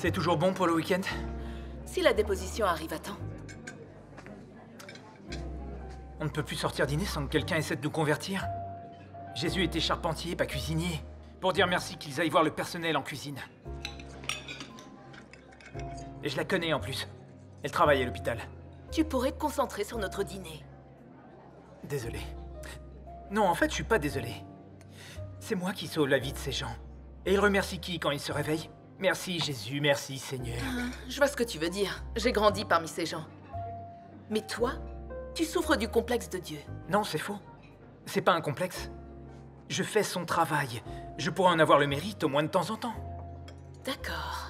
C'est toujours bon pour le week-end? Si la déposition arrive à temps. On ne peut plus sortir dîner sans que quelqu'un essaie de nous convertir. Jésus était charpentier, pas cuisinier. Pour dire merci qu'ils aillent voir le personnel en cuisine. Et je la connais en plus. Elle travaille à l'hôpital. Tu pourrais te concentrer sur notre dîner. Désolé. Non, en fait, je suis pas désolé. C'est moi qui sauve la vie de ces gens. Et ils remercient qui quand ils se réveillent? Merci Jésus, merci Seigneur. Je vois ce que tu veux dire. J'ai grandi parmi ces gens. Mais toi, tu souffres du complexe de Dieu. Non, c'est faux. C'est pas un complexe. Je fais son travail. Je pourrais en avoir le mérite au moins de temps en temps. D'accord.